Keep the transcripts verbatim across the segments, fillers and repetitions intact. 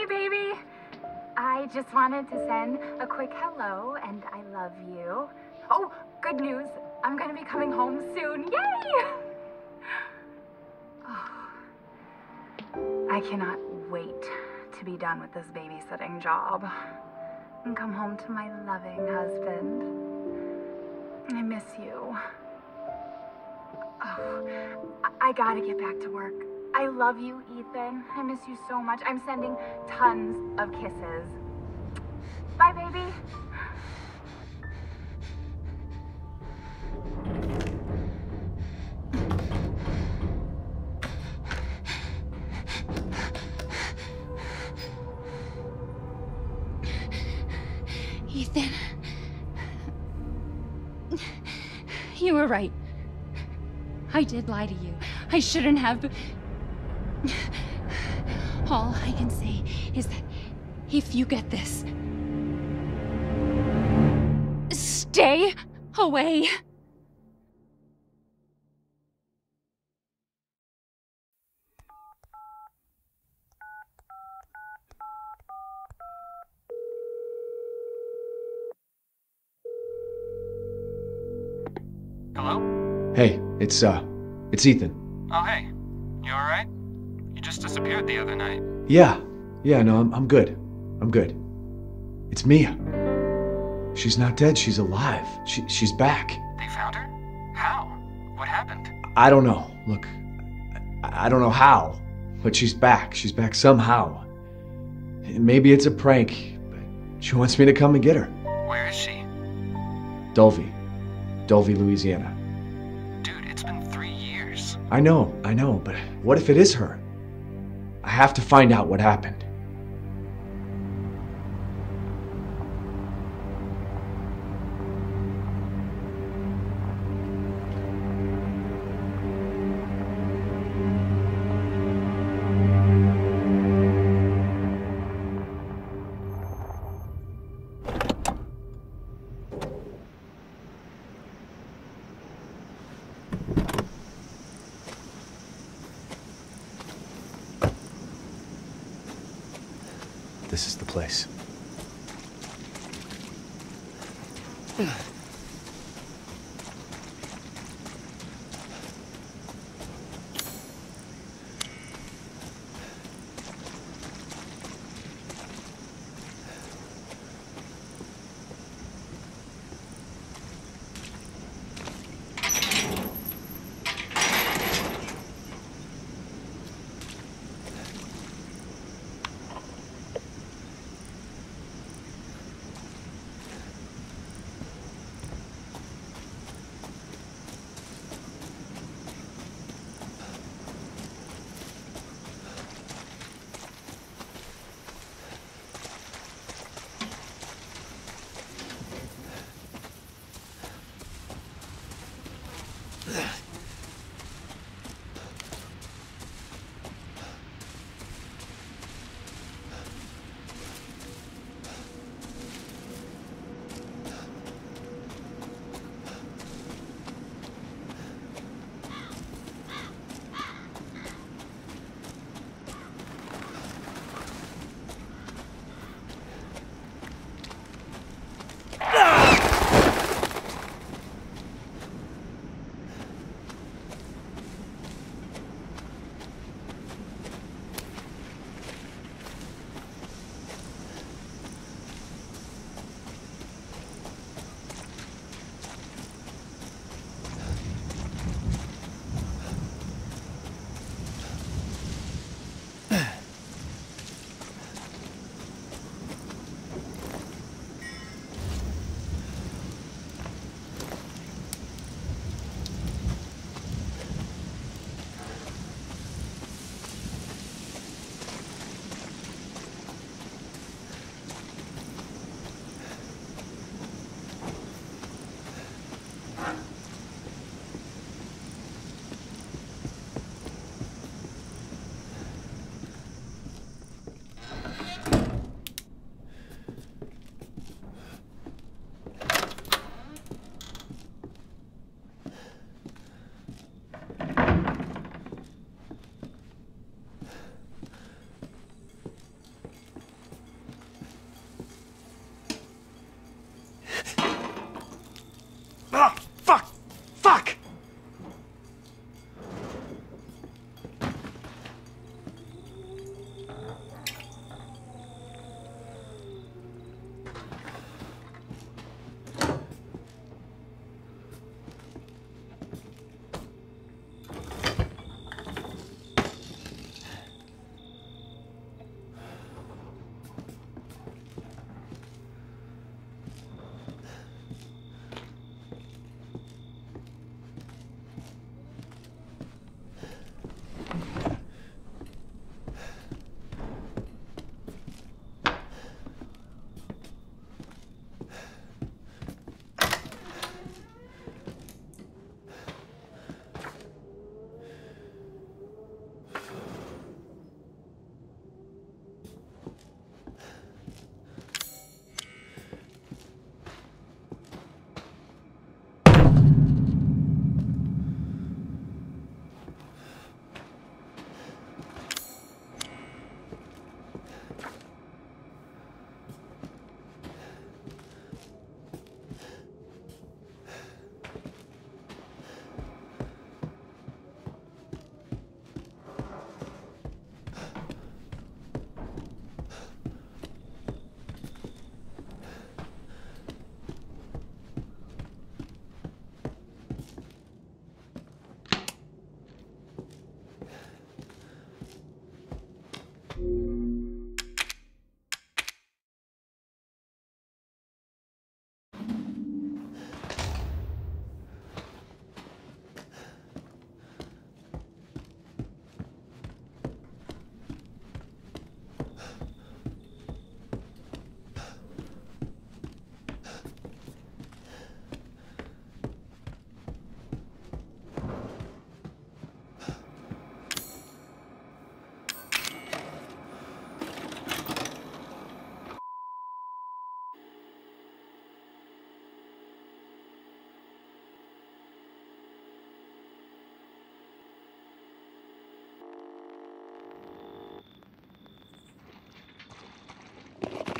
Hey, baby. I just wanted to send a quick hello and I love you. Oh, good news. I'm gonna be coming home soon. Yay! Oh, I cannot wait to be done with this babysitting job and come home to my loving husband. I miss you. Oh, I, I gotta get back to work. I love you, Ethan. I miss you so much. I'm sending tons of kisses. Bye, baby. Ethan. You were right. I did lie to you. I shouldn't have. But all I can say is that if you get this, stay away. Hello? Hey, it's, uh, it's Ethan. Oh, hey. You alright? You just disappeared the other night. Yeah, yeah, no, I'm, I'm good. I'm good. It's Mia. She's not dead, she's alive. She, she's back. They found her? How? What happened? I don't know. Look, I, I don't know how, but she's back. She's back somehow. Maybe it's a prank, but she wants me to come and get her. Where is she? Dulvey. Dulvey, Louisiana. Dude, it's been three years. I know, I know, but what if it is her? I have to find out what happened. This is the place.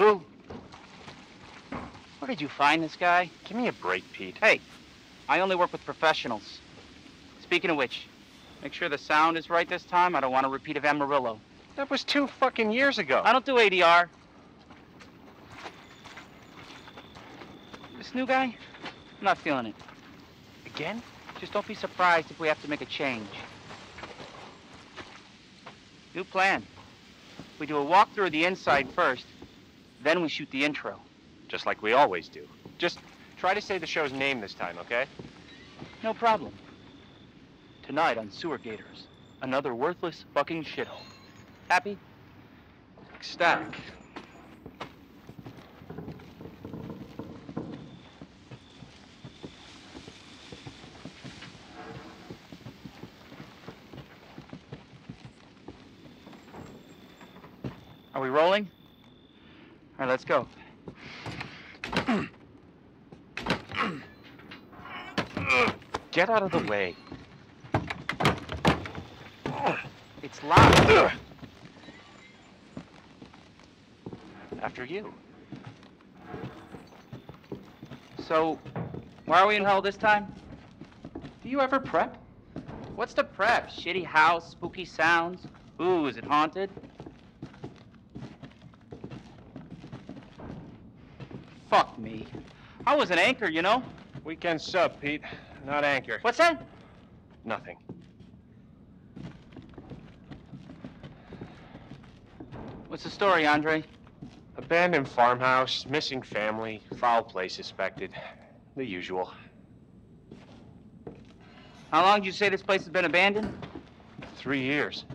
boo. Where did you find this guy? Give me a break, Pete. Hey, I only work with professionals. Speaking of which, make sure the sound is right this time. I don't want a repeat of Amarillo. That was two fucking years ago. I don't do A D R. This new guy, I'm not feeling it. Again? Just don't be surprised if we have to make a change. New plan. We do a walkthrough of the inside first, then we shoot the intro. Just like we always do. Just try to say the show's name this time, okay? No problem. Tonight on Sewer Gators, another worthless fucking shithole. Happy? Ecstatic. Are we rolling? All right, let's go. Get out of the way. It's loud. After you. So, why are we in hell this time? Do you ever prep? What's the prep? Shitty house, spooky sounds? Ooh, is it haunted? Fuck me. I was an anchor, you know? Weekend sub, Pete. Not anchor. What's that? Nothing. What's the story, Andre? Abandoned farmhouse, missing family, foul play suspected. The usual. How long did you say this place has been abandoned? Three years.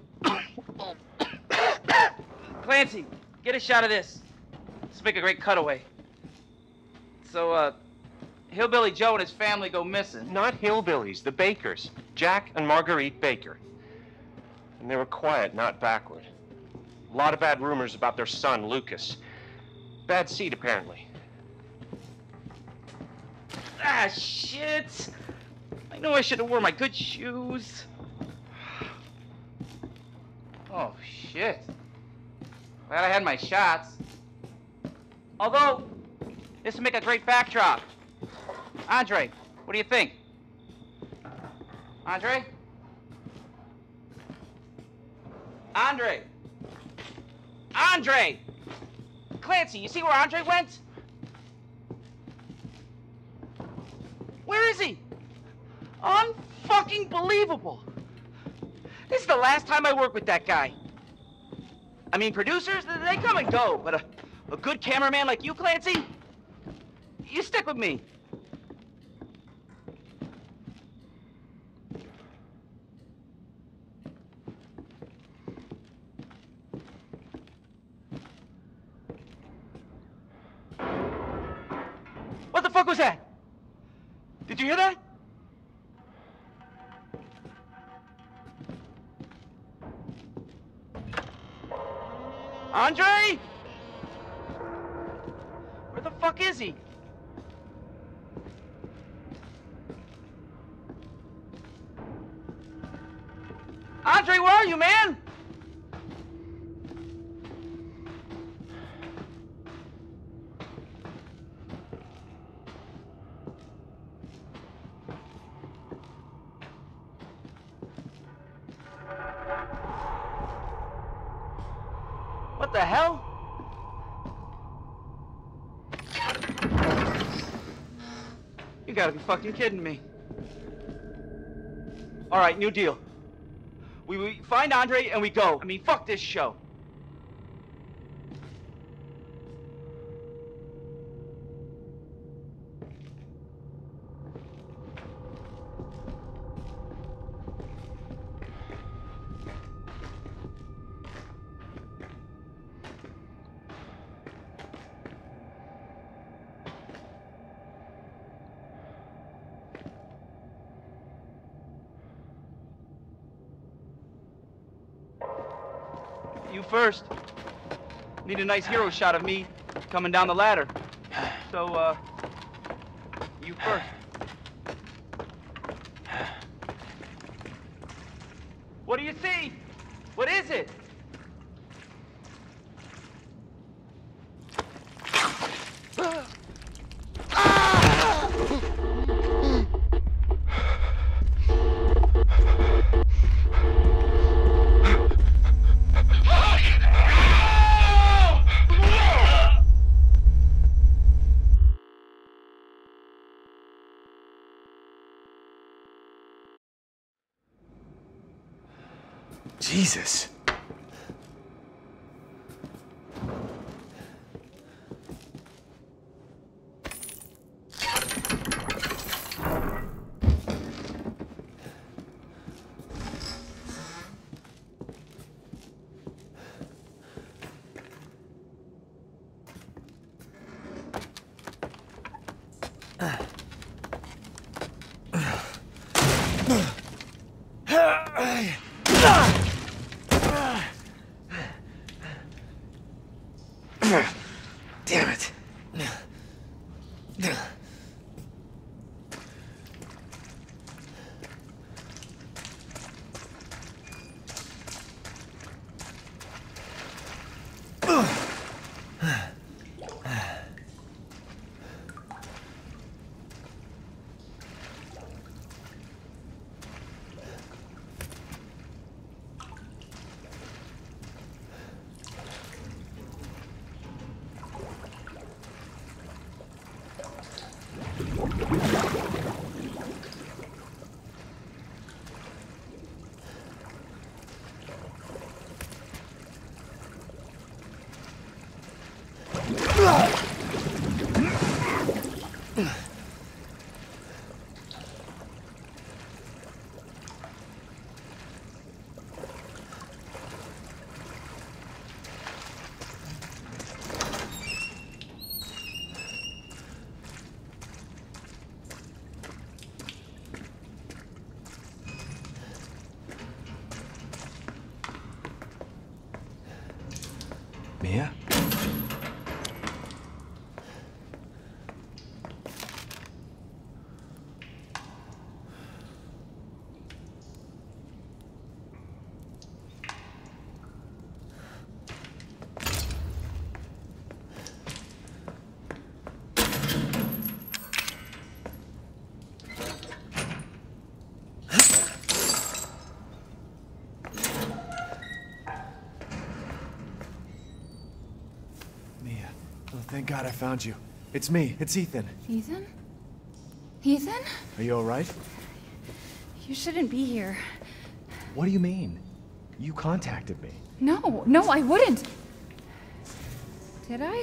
Clancy, get a shot of this. Let's make a great cutaway. So, uh, Hillbilly Joe and his family go missing. Not hillbillies, the Bakers. Jack and Marguerite Baker. And they were quiet, not backward. A lot of bad rumors about their son, Lucas. Bad seed, apparently. Ah, shit! I know I should have worn my good shoes. Oh, shit. Glad I had my shots. Although, this would make a great backdrop. Andre, what do you think? Andre? Andre! Andre! Clancy, you see where Andre went? Where is he? Unfucking believable. This is the last time I work with that guy. I mean, producers, they come and go, but a, a good cameraman like you, Clancy, you stick with me. What the fuck was that? Did you hear that? Andre? Where the fuck is he? Andre, where are you, man? What the hell? You gotta be fucking kidding me. All right, new deal. We, we find Andre and we go. I mean, fuck this show. You first. Need a nice hero shot of me coming down the ladder. So, uh, you first. What do you see? What is it? Jesus. Damn it. Mia? Thank God I found you. It's me. It's Ethan. Ethan? Ethan? Are you all right? You shouldn't be here. What do you mean? You contacted me. No, no, I wouldn't. Did I?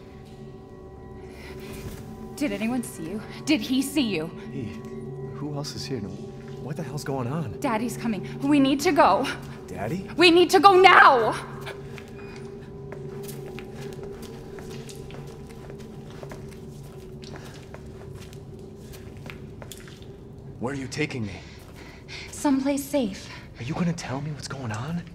Did anyone see you? Did he see you? He? Who else is here? What the hell's going on? Daddy's coming. We need to go. Daddy? We need to go now! Where are you taking me? Someplace safe. Are you gonna tell me what's going on?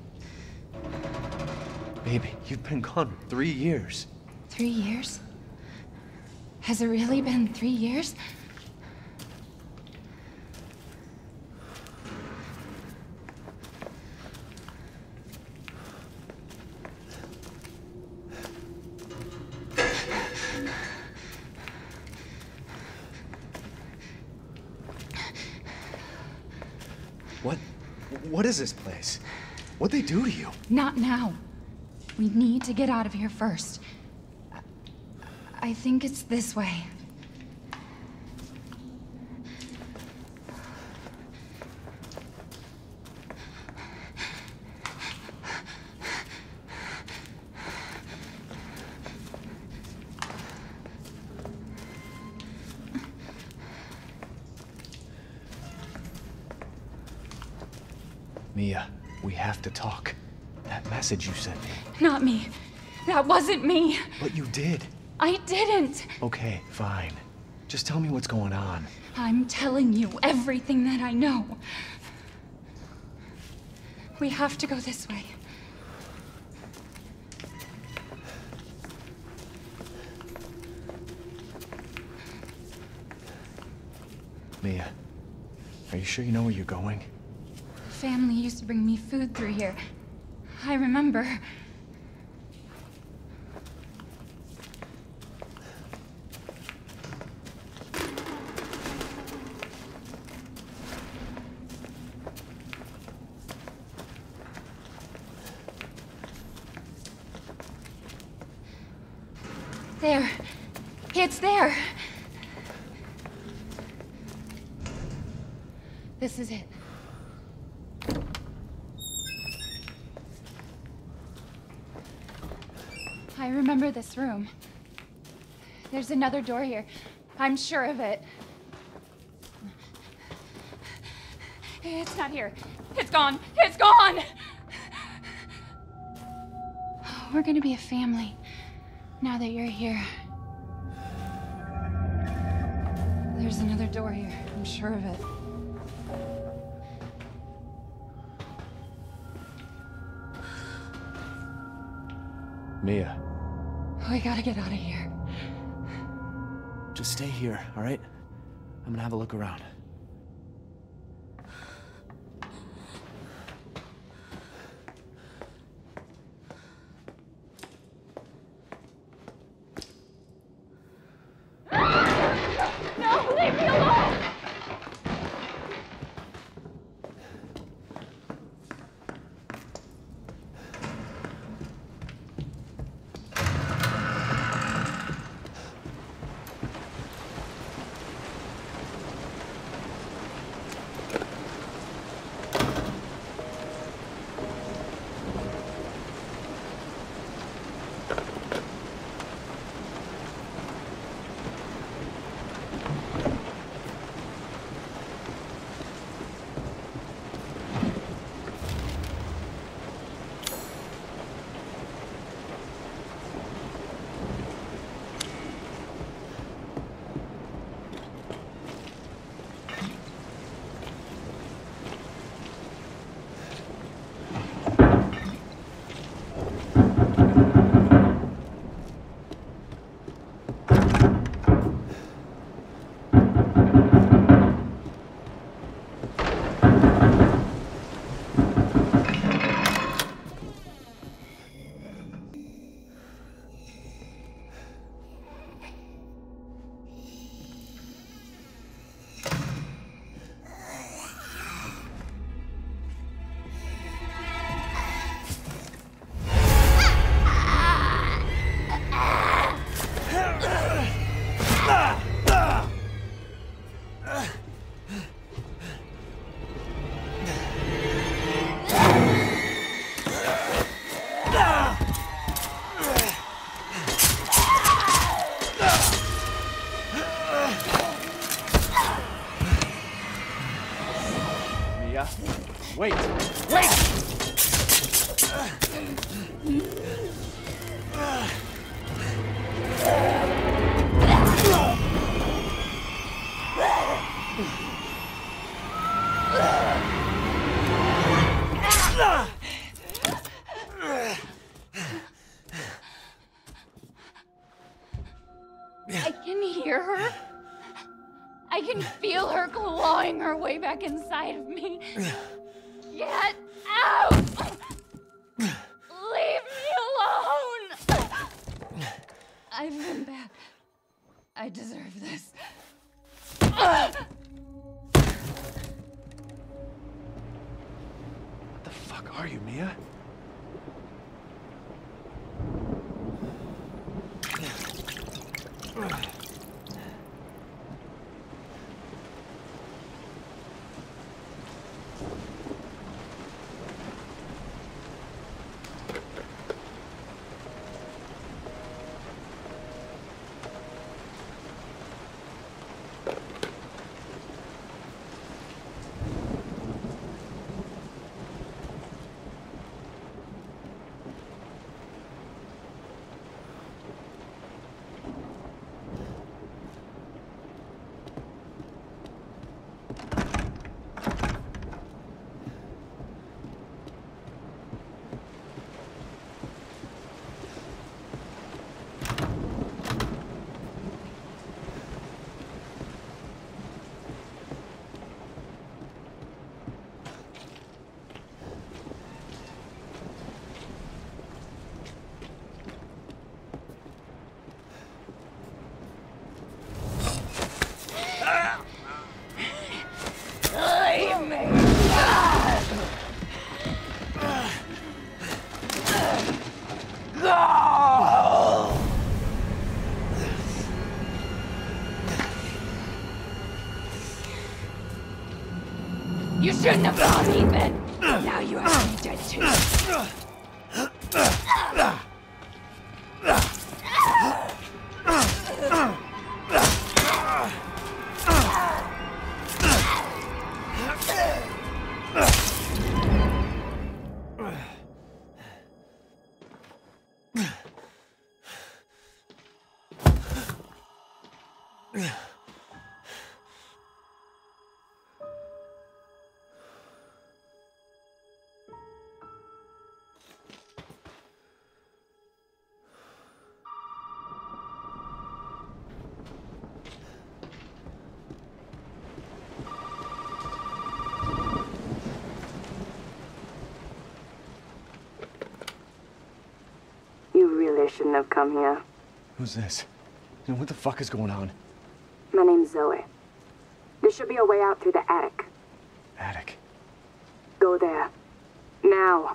Baby, you've been gone three years. Three years? Has it really been three years? What? What is this place? What'd they do to you? Not now. We need to get out of here first. I think it's this way. Mia, we have to talk. That message you sent me. Not me. That wasn't me. But you did. I didn't. Okay, fine. Just tell me what's going on. I'm telling you everything that I know. We have to go this way. Mia, are you sure you know where you're going? Family used to bring me food through here. I remember. There. It's there. This is it. I remember this room. There's another door here. I'm sure of it. It's not here. It's gone. It's gone! We're gonna be a family now that you're here. There's another door here. I'm sure of it. Mia. We gotta get out of here. Just stay here, all right? I'm gonna have a look around. No, leave me alone! Wait! Wait! I can hear her. I can feel her clawing her way back inside of me. Get out! Leave me alone! I've been bad. I deserve this. What the fuck are you, Mia? shouldn't have gone, Ethan. Now you have to be dead too. Shouldn't have come here. Who's this? And what the fuck is going on? My name's Zoe. There should be a way out through the attic. Attic. Go there. Now.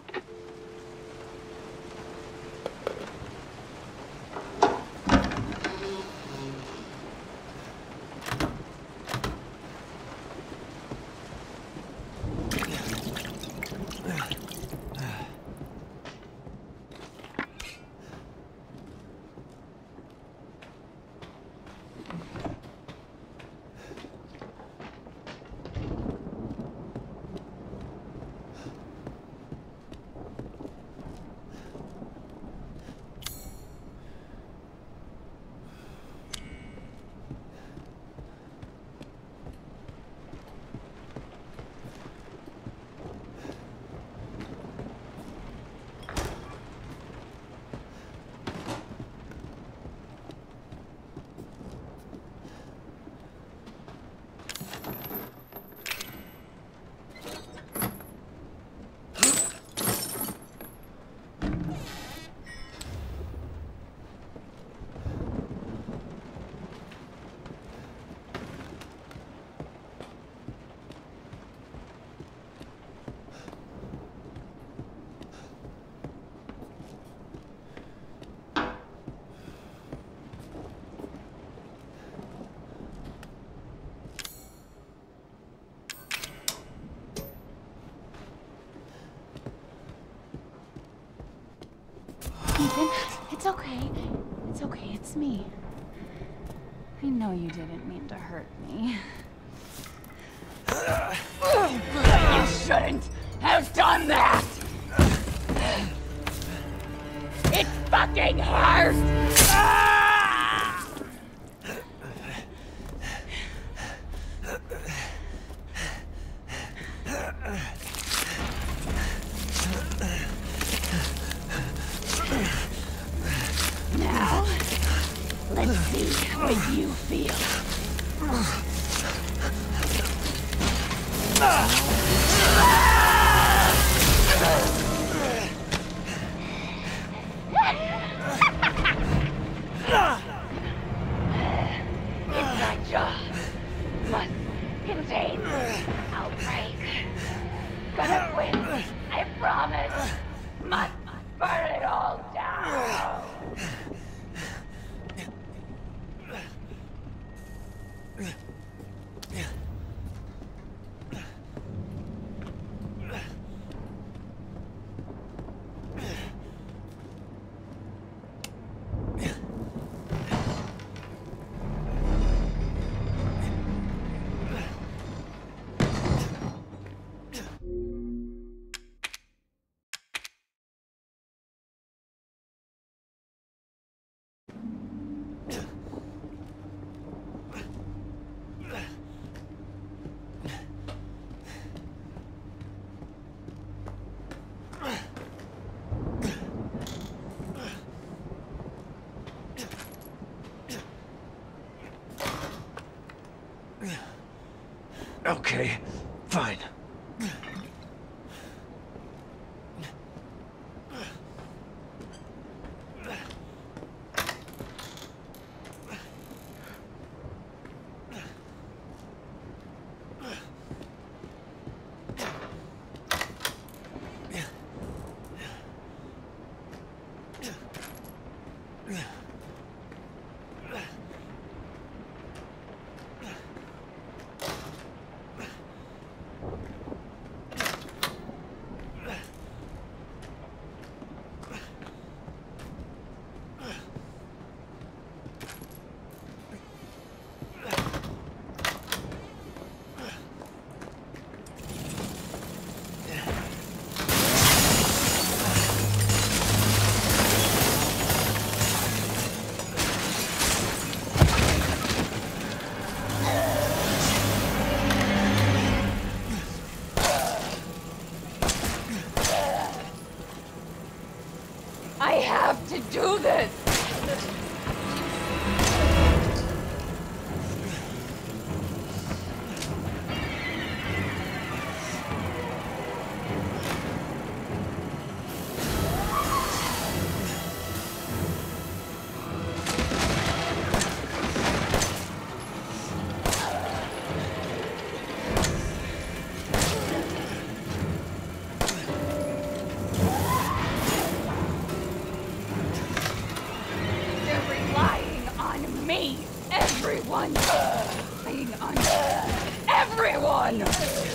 Ethan, it's okay. It's okay, it's me. I know you didn't mean to hurt me. But you shouldn't have done that! It fucking hurts! Now, let's see what you feel. Inside jaw must contain outbreak. Gonna quit, I promise. Must burn it all down. Okay, fine. to do this! Everyone! Relying on everyone!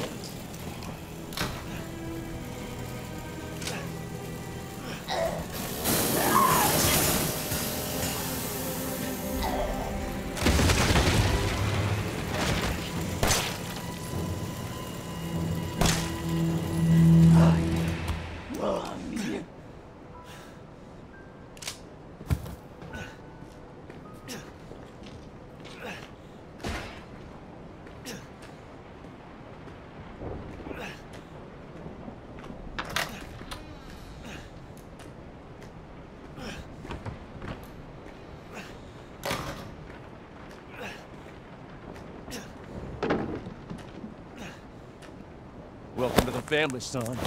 Welcome to the family, son.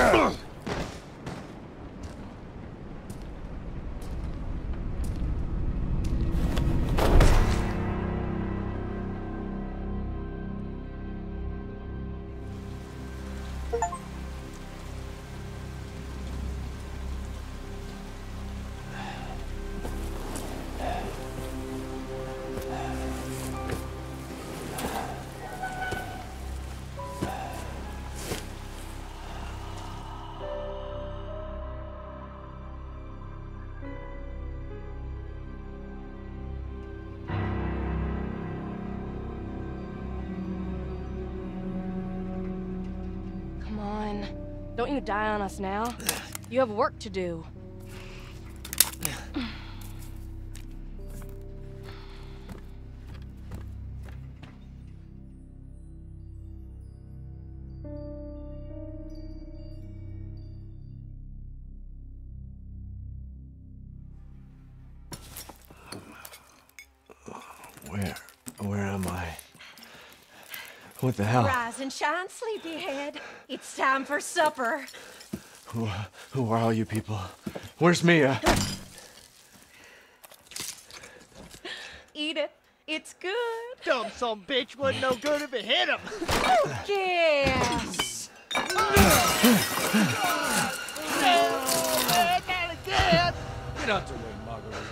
Don't you die on us now. You have work to do. Where? Where am I? What the hell? Rise and shine, sleepyhead. It's time for supper. Who, who are all you people? Where's Mia? Eat it. It's good. Dumb son bitch wasn't no good if it hit him. Yes. Get out the way, Marguerite.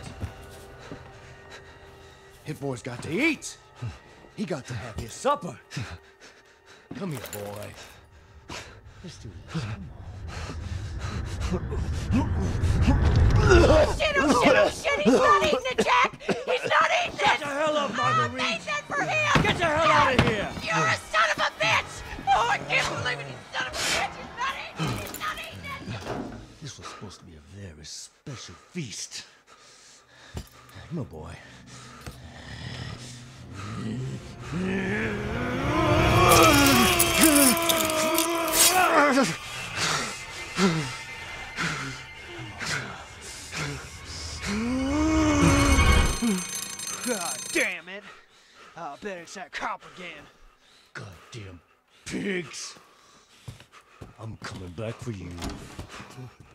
Hit boy's got to eat. He got to have his supper. Come here, boy. Let's do this. Shit, oh shit, oh shit, he's not eating it, Jack! He's not eating it! Get the hell up, Marguerite! I made that for him! Get the hell out of here! You're a son of a bitch! Oh, I can't believe it, you son of a bitch! He's not eating it! He's not eating it! This was supposed to be a very special feast. Come on, boy. God damn it! I bet it's that cop again. Goddamn pigs! I'm coming back for you.